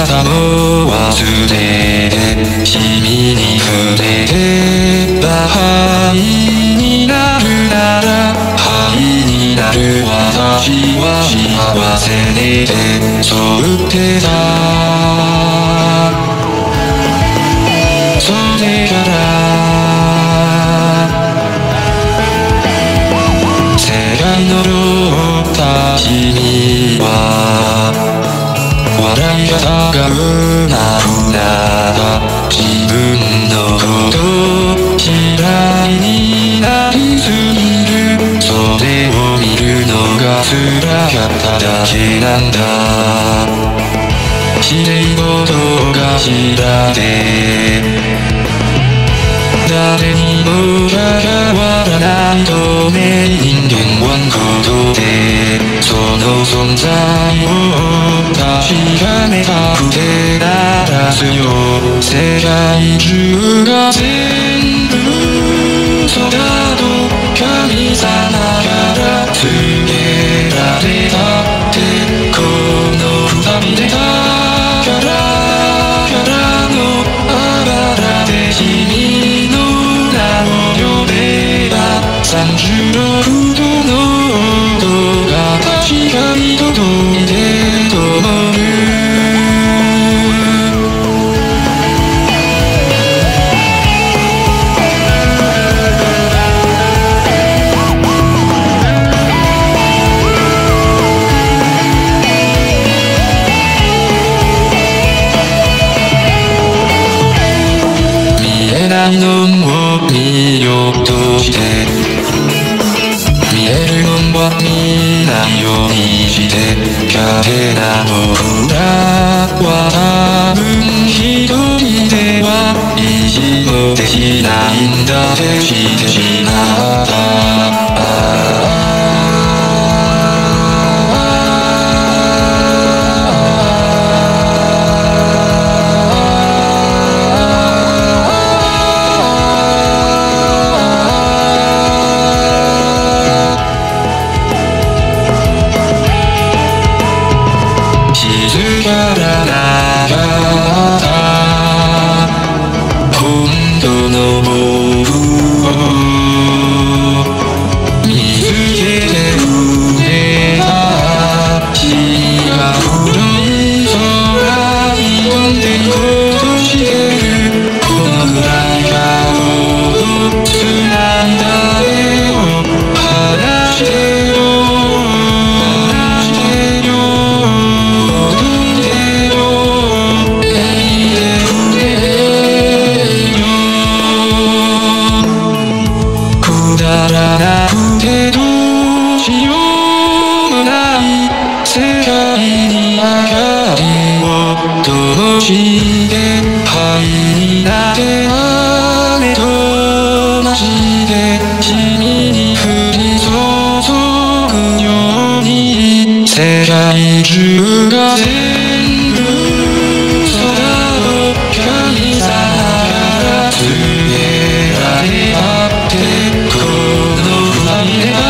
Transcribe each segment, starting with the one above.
方も忘れて君に触れて灰になるなら灰になる私は幸せねってそう言ってた。それから世界のよった君は笑い方がうまくなった自分のこと嫌いになりすぎるそれを見るのが辛かっただけなんだ。綺麗事が嫌で誰にも関わらない透明人間はことでその存在を確かめたくてならすよ。世界中が全部嘘だと神様から告げられたってこの二人でからのあばらで君の名を呼べば36度の音が確かに届いてと思う。ないのを見ようとして見えるもんは見ないようにして壁な僕らは多分一人では意地もできないんだってしてしまった。静からなかった本当の僕を見つけてくれた。君が黒い空に飛んで行こうとしてるこのくらいがほどつないだ手を離してよ世界に明かりを灯して灰になって雨となして君に降り注ぐように世界中が全部嘘だと神様から告げられたってこの二人で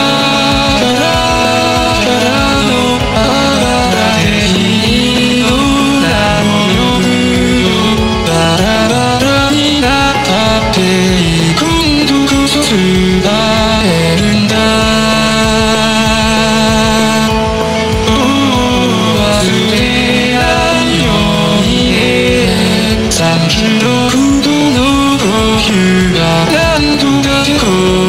36度の呼吸が何度だけ